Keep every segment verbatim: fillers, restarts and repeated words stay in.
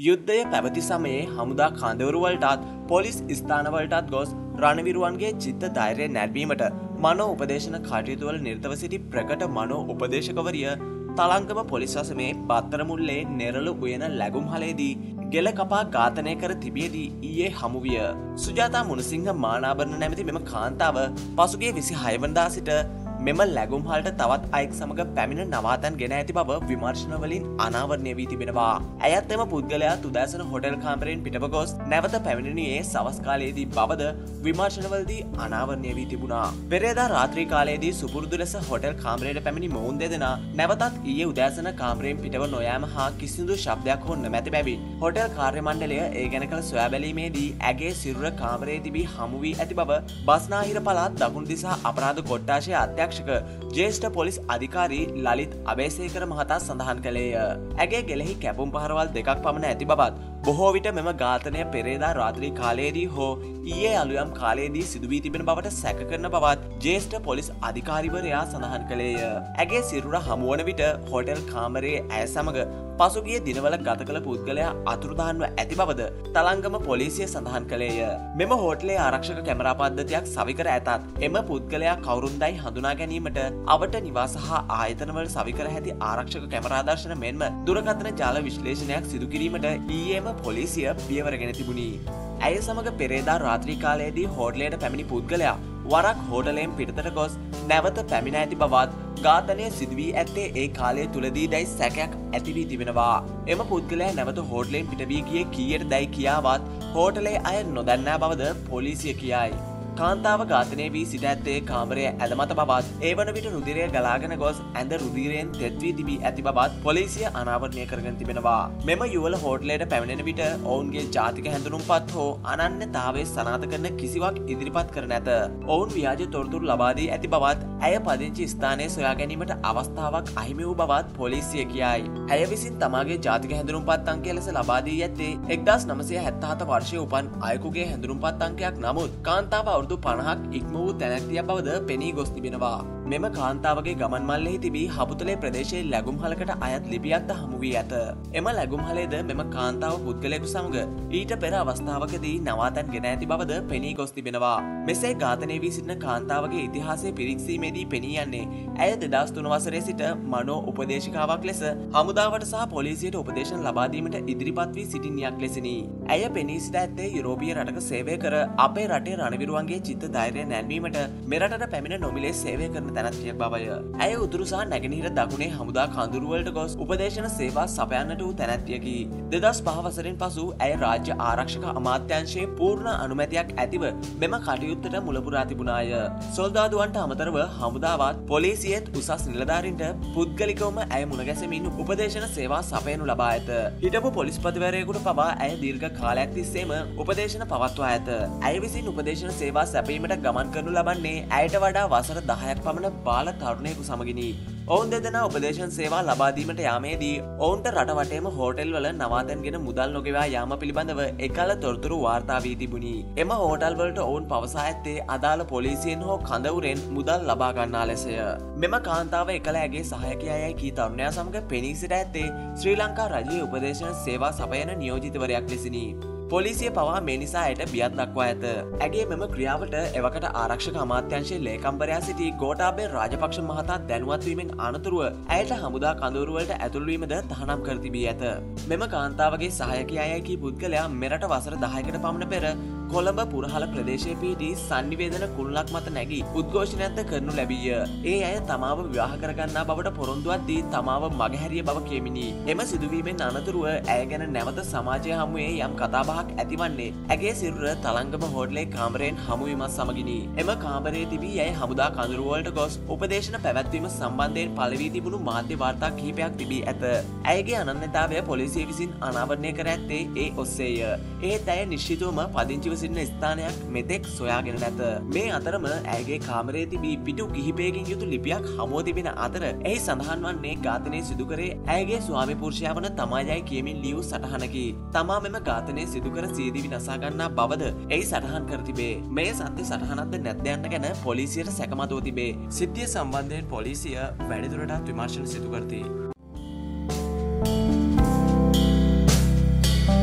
යුද්ධය පැවති සමයේ හමුදා කඳවුරුවලටත් පොලිස් ස්ථානවලටත් ගොස් රණවිරුවන්ගේ චිත්ත ධෛර්යය නැරඹීමට මනෝ උපදේශන කටයුතුවල නිරතව සිටි ප්‍රකට මනෝ උපදේශකවරිය තලංගම පොලිස් වසමේ බත්තරමුල්ලේ නෙරළු උයන ලැබුම්හලේදී ගෙල කපා ඝාතනය කර තිබියදී ඊයේ හමු විය. සුජාතා මුණසිංහ මානාභරණ නැමැති මෙම කාන්තාව පසුගිය විසිහය වනදා සිට මෙම ලැබුම්හලට තවත් අයෙක් සමග පැමිණ නවාතැන් ගෙන ඇති බව විමර්ශන වලින් අනාවරණය වී තිබෙනවා. ඇයත් එම පුද්ගලයා උදෑසන හොටෙල් කාමරයෙන් පිටව ගොස් නැවත පැමිණියේ සවස් කාලයේදී බවද විමර්ශනවලදී අනාවරණය වී තිබුණා. පෙරේදා රාත්‍රී කාලයේදී සුපුරුදු ලෙස හොටෙල් කාමරයට පැමිණි මොවුන් දෙදෙනා නැවතත් ඊයේ උදෑසන කාමරයෙන් පිටව නොයෑම හා කිසිදු ශබ්දයක් හෝ නොමැති බැවින් හොටෙල් කාර්ය මණ්ඩලය ඒ ගැන කළ සොයා බැලීමේදී ඇගේ සිරුර කාමරයේ තිබී හමු වී ඇති බව බස්නාහිර පළාත් දකුණු දිසා අපරාධ කොට්ටාශයේ අධ්‍යක්ෂ ජ්‍යෙෂ්ඨ පොලිස් අධිකාරී ලලිත් අබේසේකර මහතා සඳහන් කළේය. ඇගේ ගෙලෙහි කැපුම් පහරවල් දෙකක් පමණ ඇති බවත් බොහෝ විට මෙම ඝාතනය පෙරේදා රාත්‍රී කාලයේදී හෝ ඊයේ අලුයම් කාලයේදී සිදු වී තිබෙන බවට සැක කරන බවත් ජ්‍යෙෂ්ඨ පොලිස් අධිකාරිවරයා සඳහන් කළේය. ඇගේ සිරුර හමුවන විට හෝටෙල් කාමරයේ ඇය සමග පසුගිය දිනවල ගත කළ පුද්ගලයා අතුරුදහන්ව ඇති බවද තලංගම පොලිසිය සඳහන් කළේය. මෙම හෝටලේ ආරක්ෂක කැමරා පද්ධතියක් සවිකර ඇතත් එම පුද්ගලයා කවුරුන්දයි හඳුනා ගැනීමට අවට නිවාස හා ආයතනවල සවිකර ඇති ආරක්ෂක කැමරා දර්ශන මෙන්ම දුරකථන ජාල විශ්ලේෂණයක් සිදු කිරීමට ඊයේම පොලිසිය පියවරගෙන තිබුණි. ඇය සමග පෙරේදා රාත්‍රී කාලයේදී හෝටලයට පැමිණි පුද්ගලයා වරක් හෝටලයෙන් පිටතට ගොස් නැවත පැමිණ ඇති බවත් ඝාතනය සිදු වී ඇත්තේ ඒ කාලය තුලදී දැයි සැකයක් ඇති වී තිබෙනවා. එම පුද්ගලයා නැවත හෝටලයෙන් පිට වී ගියේ කීයට දැයි කියාවත් හෝටලේ අය නොදන්නා බවද පොලිසිය කියයි. කාන්තාව ඝාතනය වී සිට ඇත්තේ කාමරයේ ඇද මත බවත් ඒ වන විට රුධිරය ගලාගෙන ගොස් ඇඳ රුධිරයෙන් තෙත් වී තිබී ඇති බවත් පොලිසිය අනාවරණය කරගෙන තිබෙනවා. මෙම යුවල හෝටලයට පැමිණෙන විට ඔවුන්ගේ ජාතික හැඳුනුම්පත් හෝ අනන්‍යතාවය සනාථ කරන කිසිවක් ඉදිරිපත් කර නැත. ඔවුන් ව්‍යාජ තොරතුරු ලබා දී ඇති බවත් ඇය පදිංචි ස්ථානය සොයා ගැනීමට අවස්ථාවක් අහිමි වූ බවත් පොලිසිය කියයි. ඇය විසින් තමාගේ ජාතික හැඳුනුම්පත් අංකය ලෙස ලබා දී ඇත්තේ එක්දාස් නවසිය හැත්තෑ හත වර්ෂයේ උපන් අයෙකුගේ හැඳුනුම්පත් අංකයක්. නමුත් කාන්තාව අවුරුදු පනහක් ඉක්ම වූ තැනැත්තියක් බවද පෙනී ගොස් තිබෙනවා. මෙම කාන්තාවගේ ගමන් මල්ලෙහි තිබී හබුතලේ ප්‍රදේශයේ ලැබුම්හලකට අයත් ලිපියක්ද හමු වී ඇත. එම ලැබුම්හලේද මෙම කාන්තාව පුද්ගලයෙකු සමග ඊට පෙර අවස්ථාවකදී නවාතැන් ගෙන ඇති බවද පෙනී ගොස් තිබෙනවා. මෙසේ ඝාතනය වී සිටින කාන්තාවගේ ඉතිහාසය පිරික්සීමේදී පෙනී යන්නේ ඇය දෙදහස් තුන වසරේ සිට මනෝ උපදේශිකාවක් ලෙස හමුදාවට සහ පොලිසියට උපදේශන ලබා දීමට ඉදිරිපත් වී සිටින්නියක් ලෙසිනි. ඇය පෙනී සිට ඇත්තේ යුරෝපීය රටක සේවය කර අපේ රටේ රණවිරුවන්ගේ චිත්ත ධෛර්යය නැන්වීමට මෙරටට පැමිණ නොමිලේ සේවය කරන තැනැත්තියක් බවය. ඇය උතුරු සහ නැගෙනහිර දකුණේ හමුදා කඳුරුවලට ගොස් උපදේශන සේවා සපයන්නට වූ තැනැත්තියකි. දෙදහස් පහ වසරෙන් පසු ඇය රාජ්‍ය ආරක්ෂක අමාත්‍යාංශයේ පූර්ණ අනුමැතියක් ඇතිව මෙම කටයුත්තට මුලපුරා තිබුණාය. සොල්දාදුවන්ට අමතරව හමුදාවත් පොලිසියත් උසස් නිලධාරීන්ට පුද්ගලිකවම ඇය මුණගැසෙමින් උපදේශන සේවා සපයනු ලබා ඇත. හිටපු පොලිස්පතිවරයෙකුට පවා ඇය දීර්ඝ කාලයක් තිස්සේම උපදේශන පවත්වා ඇත. ඇය විසින් උපදේශන සේවා සැපීමට ගමන් කරනු ලබන්නේ ඇයට වඩා වසර දහයක් පමණ බාල තරුණයෙකු සමගිනි. ඔවුන් දෙදෙනා උපදේශන සේවා ලබා දීමට යාමේදී ඔවුන්ට රට වටේම හෝටල්වල නවාතැන්ගෙන මුදල් නොගෙවා යාම පිළිබඳව එකල තොරතුරු වාර්තා වී තිබුණි. එම හෝටල් වලට ඔවුන් පවසා ඇත්තේ අදාළ පොලිසියෙන් හෝ කඳවුරෙන් මුදල් ලබා ගන්නා ලෙසය. මෙම කාන්තාව එකල ඇගේ සහායකයායි කී තරුණයා සමග පෙනී සිට ඇත්තේ ශ්‍රී ලංකා රජයේ උපදේශන සේවා සපයන නියෝජිතවරයෙක් ලෙසිනි. පොලිසිය පවා මේ නිසා ඇයට බියක් දක්වා ඇත. ඇගේ මෙම ක්‍රියාවට එවකට ආරක්ෂක අමාත්‍යාංශයේ ලේකම්වරයා සිටි ගෝඨාභය රාජපක්ෂ මහතා දැනුවත් වීමෙන් අනතුරුව ඇයට හමුදා කඳවුරුවලට ඇතුළු වීමද තහනම් කර තිබී ඇත. මෙම කාන්තාවගේ සහායකයායි කී පුද්ගලයා මෙරට වසර දහයකට පමණ පෙර කොළඹ පුරහල ප්‍රදේශයේ පිහිටි සංනිවේදන කුළුණක් මත නැගී උද්ඝෝෂණයක්ද කරනු ලැබීය. ඒ අය තමාව විවාහ කරගන්නා බවට පොරොන්දුවක් දී තමාව මගහැරිය බව කියමිනි. එම සිදුවීමෙන් අනතුරුව ඇය ගැන නැවත සමාජය හමුවේ යම් කතාබහක් ඇතිවන්නේ ඇගේ සිරුර තලංගම හෝටලේ කාමරයෙන් හමුවීමත් සමගිනි. එම කාමරයේ තිබී ඇය හමුදා කඳුරුවලට ගොස් උපදේශන පැවැත්වීම සම්බන්ධයෙන් පළවී තිබුණු මාධ්‍ය වාර්තා කිහිපයක් තිබී ඇත. ඇයගේ අනන්‍යතාවය පොලිසිය විසින් අනාවරණය කර ඇත්තේ ඒ ඔස්සේය. ඒත් ඇය නිශ්චිතවම පදිංචිව සිටින ස්ථානයක් මෙතෙක් සොයාගෙන නැත. මේ අතරම ඇයගේ කාමරයේ තිබී පිටු කිහිපයකින් යුතු ලිපියක් හමුව තිබෙන අතර එහි සඳහන් වන්නේ ඝාතනය සිදු කරේ ඇයගේ ස්වාමි පුරුෂයා වන තමායයි කියමින් ලියූ සටහනකි. තමා මෙම ඝාතනය සිදු කර සියදිවි නසා ගන්නා බවද එහි සටහන් කර තිබේ. මේ සත්‍ය සටහනක්ද නැත්ද යන්න ගැන පොලිසියට සැකමතව තිබේ. සිද්ධිය සම්බන්ධයෙන් පොලිසිය වැඩිදුරටත් විමර්ශන සිදු කරති.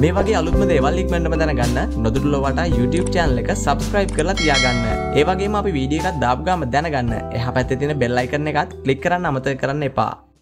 මේ වගේ අලුත්ම දේවල් ඉක්මනටම දැනගන්න නොදුටුල වටා YouTube channel එක subscribe කරලා තියාගන්න. ඒ වගේම අපි වීඩියෝ එකක් දාපු ගාම දැනගන්න එහා පැත්තේ තියෙන bell icon එකත් click කරන්න අමතක කරන්න එපා.